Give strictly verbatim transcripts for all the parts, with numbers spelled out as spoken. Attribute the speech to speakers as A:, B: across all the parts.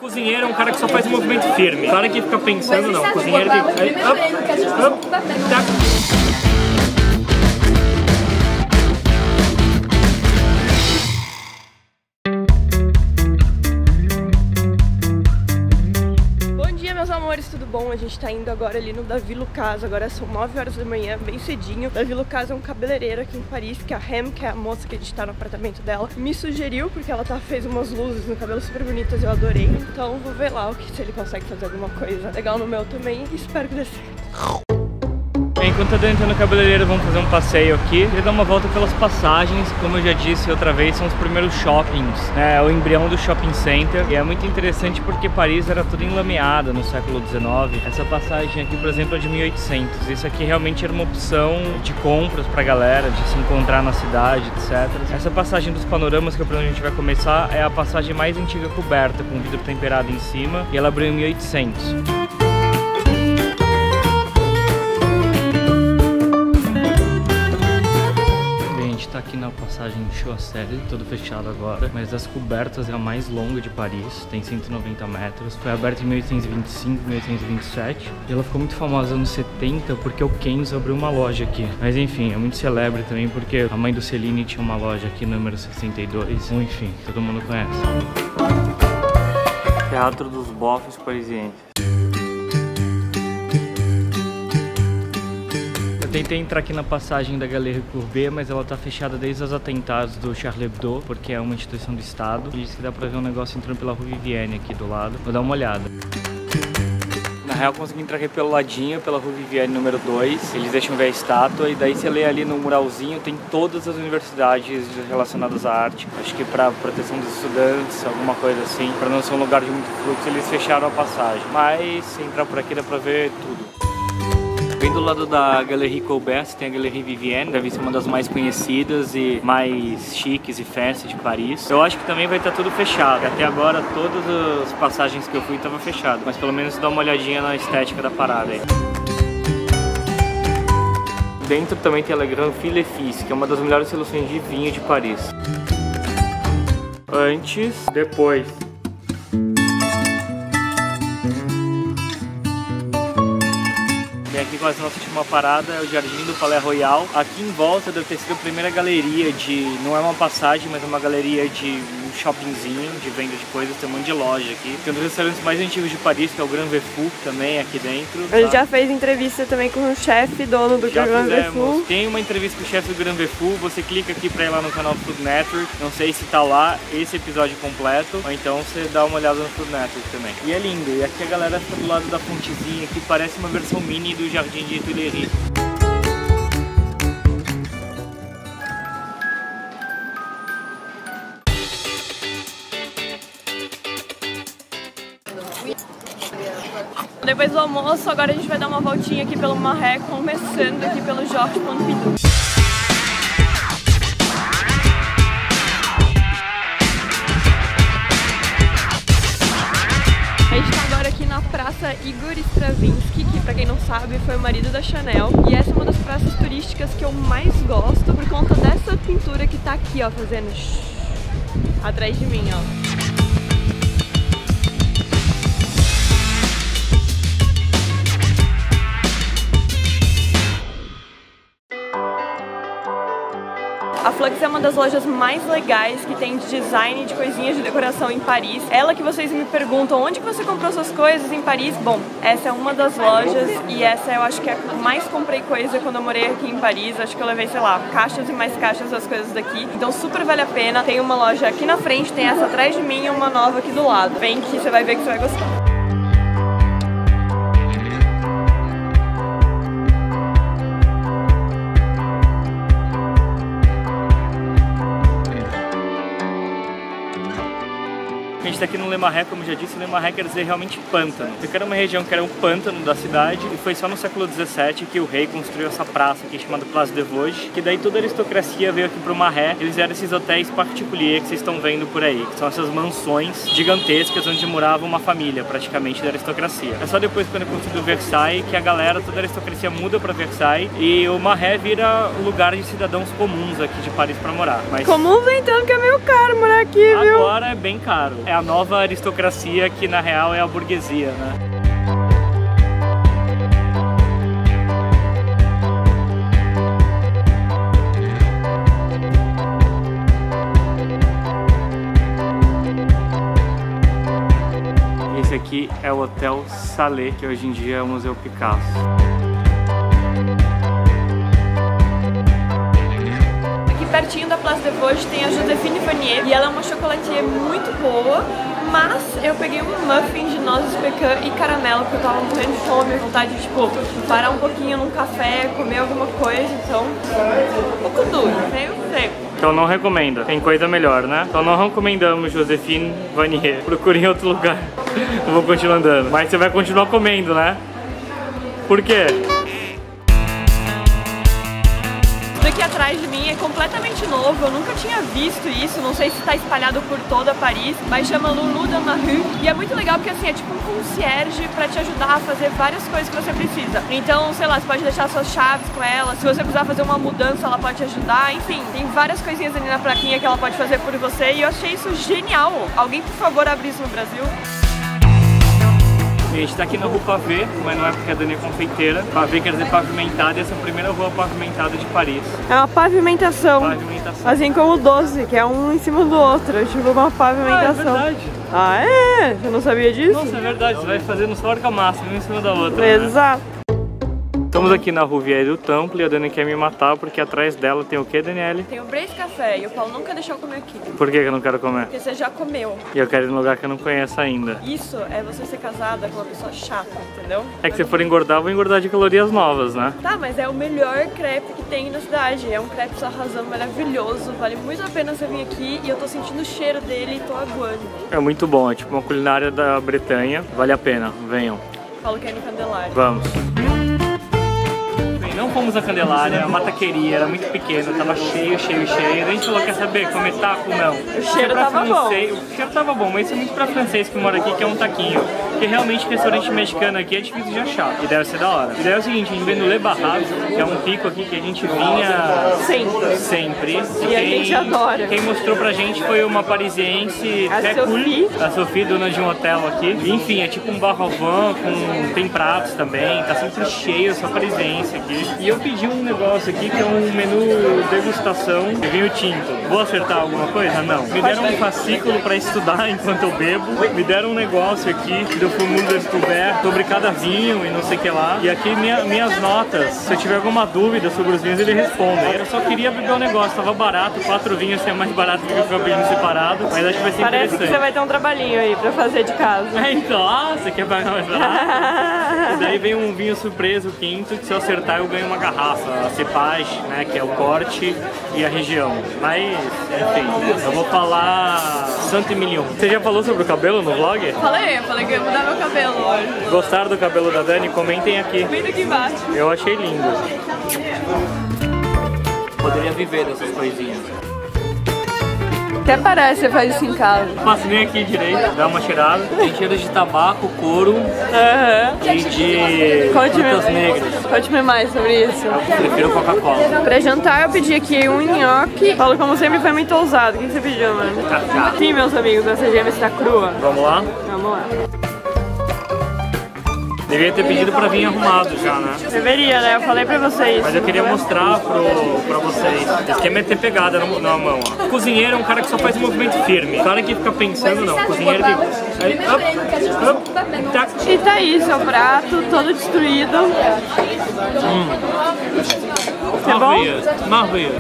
A: cozinheiro é um cara que só faz um movimento firme. O cara que fica pensando, não. O cozinheiro tem que... Aí, up, up, tá.
B: Tudo bom? A gente tá indo agora ali no Davi Lucas, agora são nove horas da manhã, bem cedinho. Davi Lucas é um cabeleireiro aqui em Paris, que a Hem, que é a moça que a gente tá no apartamento dela, me sugeriu, porque ela tá, fez umas luzes no cabelo super bonitas, eu adorei. Então vou ver lá o que, se ele consegue fazer alguma coisa legal no meu também, e espero que dê certo.
A: Enquanto eu tô entrando no cabeleireiro, vamos fazer um passeio aqui e dar uma volta pelas passagens. Como eu já disse outra vez, são os primeiros shoppings, né? É o embrião do shopping center. E é muito interessante porque Paris era tudo enlameada no século dezenove. Essa passagem aqui, por exemplo, é de mil e oitocentos. Isso aqui realmente era uma opção de compras pra galera, de se encontrar na cidade, etcétera. Essa passagem dos panoramas, que é pra onde a gente vai começar, é a passagem mais antiga coberta, com vidro temperado em cima. E ela abriu em mil e oitocentos. Tá aqui na passagem Choiseul, tudo fechado agora, mas as cobertas é a mais longa de Paris, tem cento e noventa metros, foi aberta em mil oitocentos e vinte e cinco, mil oitocentos e vinte e sete, e ela ficou muito famosa nos anos setenta porque o Kenzo abriu uma loja aqui, mas enfim, é muito celebre também porque a mãe do Celine tinha uma loja aqui, número sessenta e dois, então, enfim, todo mundo conhece. Teatro dos Bofes Parisienses. Tentei entrar aqui na passagem da Galerie Courbet, mas ela tá fechada desde os atentados do Charlie Hebdo, porque é uma instituição do Estado. E disse que dá pra ver um negócio entrando pela Rue Vivienne aqui do lado. Vou dar uma olhada. Na real, consegui entrar aqui pelo ladinho, pela Rue Vivienne número dois. Eles deixam ver a estátua e daí você lê ali no muralzinho, tem todas as universidades relacionadas à arte. Acho que para proteção dos estudantes, alguma coisa assim, para não ser um lugar de muito fluxo, eles fecharam a passagem. Mas se entrar por aqui dá pra ver tudo. Bem do lado da Galerie Courbet tem a Galerie Vivienne, deve ser uma das mais conhecidas e mais chiques e fancy de Paris. Eu acho que também vai estar tudo fechado. Até agora todas as passagens que eu fui estavam fechadas, mas pelo menos dá uma olhadinha na estética da parada aí. Dentro também tem a Le Grand Fil et Fils, que é uma das melhores seleções de vinho de Paris. Antes, depois. Aqui quase a nossa última parada é o Jardim do Palais Royal. Aqui em volta deve ter sido a primeira galeria de... não é uma passagem, mas é uma galeria de um shoppingzinho, de venda de coisas, tem um monte de loja aqui. Tem um dos restaurantes mais antigos de Paris, que é o Grand Vefour, também aqui dentro.
B: A gente tá? já fez entrevista também com o chefe, dono do já Grand Vefour.
A: Tem uma entrevista com o chefe do Grand Vefour, você clica aqui pra ir lá no canal do Food Network. Não sei se tá lá esse episódio completo, ou então você dá uma olhada no Food Network também. E é lindo, e aqui a galera fica do lado da fontezinha, que parece uma versão mini do Jardim de Tuileries.
B: Depois do almoço, agora a gente vai dar uma voltinha aqui pelo Marais, começando aqui pelo Georges Pompidou. A gente tá agora aqui na Praça Igor Stravinsky, que pra quem não sabe foi o marido da Chanel. E essa é uma das praças turísticas que eu mais gosto por conta dessa pintura que tá aqui, ó, fazendo shhh, atrás de mim, ó. A Flux é uma das lojas mais legais que tem de design e de coisinhas de decoração em Paris. Ela que vocês me perguntam, onde que você comprou suas coisas em Paris? Bom, essa é uma das lojas e essa eu acho que é a mais comprei coisa quando eu morei aqui em Paris. Acho que eu levei, sei lá, caixas e mais caixas das coisas daqui. Então super vale a pena. Tem uma loja aqui na frente, tem essa atrás de mim e uma nova aqui do lado. Vem que você vai ver que você vai gostar.
A: A gente está aqui no Le Marais, como já disse, o Le Marais quer dizer realmente pântano. Porque era uma região que era um pântano da cidade e foi só no século dezessete que o rei construiu essa praça aqui chamada Place des Vosges, que daí toda a aristocracia veio aqui pro Marais. Eles eram esses hotéis particuliers que vocês estão vendo por aí, que são essas mansões gigantescas onde morava uma família praticamente da aristocracia. É só depois, quando construiu Versailles, que a galera, toda a aristocracia muda para Versailles e o Marais vira lugar de cidadãos comuns aqui de Paris para morar. Mas
B: comum vem tanto que é meio caro morar aqui, viu?
A: Agora é bem caro. É a nova aristocracia que na real é a burguesia, né? Esse aqui é o Hotel Salé, que hoje em dia é o Museu Picasso.
B: Pertinho da Place des Vosges tem a Joséphine Vanier e ela é uma chocolatier muito boa, mas eu peguei um muffin de nozes pecan e caramelo porque eu tava morrendo de fome, vontade de tipo, parar um pouquinho num café, comer alguma coisa, então um pouco duro, meio seco.
A: Então não recomenda, tem coisa melhor, né? Então não recomendamos Joséphine Vanier, procure em outro lugar. Eu vou continuar andando, mas você vai continuar comendo, né? Por quê?
B: Aqui atrás de mim é completamente novo, eu nunca tinha visto isso, não sei se está espalhado por toda Paris, mas chama Lulu dans ma rue e é muito legal porque assim, é tipo um concierge para te ajudar a fazer várias coisas que você precisa. Então, sei lá, você pode deixar suas chaves com ela, se você precisar fazer uma mudança ela pode te ajudar, enfim, tem várias coisinhas ali na plaquinha que ela pode fazer por você e eu achei isso genial. Alguém, por favor, abre isso no Brasil?
A: A gente tá aqui na Rue Pavée, mas não é porque a Dani é confeiteira. Pavée quer dizer pavimentada e essa é a primeira rua pavimentada de Paris.
B: É uma pavimentação.
A: Pavimentação.
B: Assim como o doze, que é um em cima do outro. É tipo uma pavimentação.
A: Ah, é verdade.
B: Ah, é? Você não sabia disso?
A: Nossa, é verdade. Você vai fazendo só argamassa, uma em cima da outra.
B: Exato.
A: Né? Estamos aqui na Rue Vieille du Temple e a Dani quer me matar porque atrás dela tem o que, Daniele?
B: Tem o Brace Café e o Paulo nunca deixou eu comer aqui.
A: Por que eu não quero comer?
B: Porque você já comeu.
A: E eu quero ir num lugar que eu não conheço ainda.
B: Isso é você ser casada com uma pessoa chata, entendeu?
A: É que se for engordar, eu vou engordar de calorias novas, né?
B: Tá, mas é o melhor crepe que tem na cidade. É um crepe sarrasão maravilhoso, vale muito a pena você vir aqui e eu tô sentindo o cheiro dele e tô aguando.
A: É muito bom, é tipo uma culinária da Bretanha. Vale a pena, venham.
B: Paulo quer ir no Candelário.
A: Vamos. Não fomos na Candelária, uma taqueria, era muito pequena, tava cheio, cheio, cheio. A gente falou, quer saber, comer taco? Não.
B: O cheiro tava
A: francês, bom. O cheiro tava bom, mas isso é muito pra francês que mora aqui, que é um taquinho. Porque realmente restaurante mexicano aqui é difícil de achar, e deve ser da hora. E daí é o seguinte, a gente veio no Le Barrage, que é um pico aqui que a gente vinha
B: sempre.
A: sempre.
B: E, e quem, a gente adora.
A: Quem mostrou pra gente foi uma parisiense,
B: a Sophie.
A: Cool, a Sophie, dona de um hotel aqui. Enfim, é tipo um bar au vin, com tem pratos também, tá sempre cheio, só parisiense aqui. E eu pedi um negócio aqui que é um menu degustação de vinho tinto. Vou acertar alguma coisa? Não. Me deram um fascículo pra estudar enquanto eu bebo. Me deram um negócio aqui do Fumul de Descoberto sobre cada vinho e não sei o que lá. E aqui minha, minhas notas. Se eu tiver alguma dúvida sobre os vinhos, ele responde. Eu só queria beber o um negócio. Tava barato, quatro vinhos é mais barato do que eu ficar pedindo separado. Mas acho que vai ser
B: Parece
A: interessante.
B: Que você vai ter um trabalhinho aí pra fazer de casa.
A: É, então, ah, você quer pagar mais barato? E daí vem um vinho surpresa, o quinto, que se eu acertar eu ganho uma garrafa, a cepagem, né, que é o corte e a região. Mas, enfim, eu vou falar Saint-Emilion. Você já falou sobre o cabelo no vlog?
B: Falei, eu falei que eu ia mudar meu cabelo hoje.
A: Gostaram do cabelo da Dani? Comentem aqui.
B: Comenta aqui embaixo.
A: Eu achei lindo. Poderia viver dessas coisinhas.
B: Até parece que você faz isso em casa.
A: Passa bem aqui direito, dá uma cheirada. Tem cheiro de tabaco, couro
B: uhum.
A: e de frutas negras.
B: Conte-me mais sobre isso.
A: Eu prefiro Coca-Cola.
B: Pra jantar eu pedi aqui um nhoque. Paulo, como sempre, foi muito ousado. O que você pediu, mano?
A: Cacá.
B: Sim, meus amigos, essa gema está crua.
A: Vamos lá?
B: Vamos lá.
A: Devia ter pedido pra vir arrumado já, né?
B: Deveria, né? Eu falei pra vocês.
A: Mas eu queria mostrar pro, pra vocês. O esquema é ter pegada na, na mão, ó. O cozinheiro é um cara que só faz um movimento firme. O cara que fica pensando, não. O cozinheiro tem... Aí, up, up, tá.
B: E tá aí, seu prato, todo destruído.
A: Hum.
B: É
A: Maravilha, maravilha.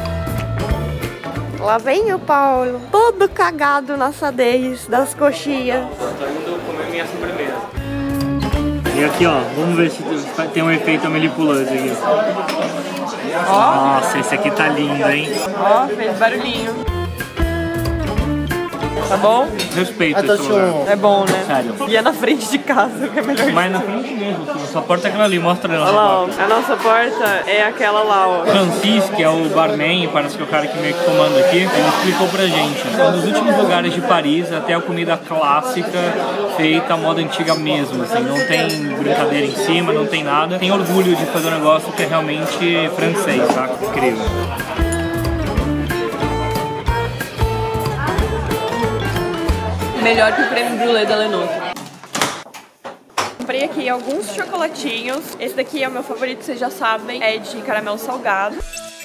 B: Lá vem o Paulo, todo cagado na assadez das coxinhas.
A: Tô indo comer minha sobremesa. E aqui, ó, vamos ver se tem um efeito manipulante aqui.
B: Ó.
A: Nossa, esse aqui tá lindo, hein?
B: Ó, fez barulhinho. Tá bom?
A: Respeito esse lugar.
B: É bom, né?
A: Sério.
B: E é na frente de casa, que é melhor.
A: Mas na frente mesmo, sua porta é aquela ali, mostra ela.
B: Olha lá, ó. A nossa porta é aquela lá, ó.
A: Francis, que é o barman, parece que é o cara que meio que comanda aqui, ele explicou pra gente. É um dos últimos lugares de Paris, até a comida clássica, feita à moda antiga mesmo, assim. Não tem brincadeira em cima, não tem nada. Tem orgulho de fazer um negócio que é realmente francês, tá? Incrível.
B: Melhor que o creme brulee da Lenovo. Comprei aqui alguns chocolatinhos. Esse daqui é o meu favorito, vocês já sabem. É de caramelo salgado.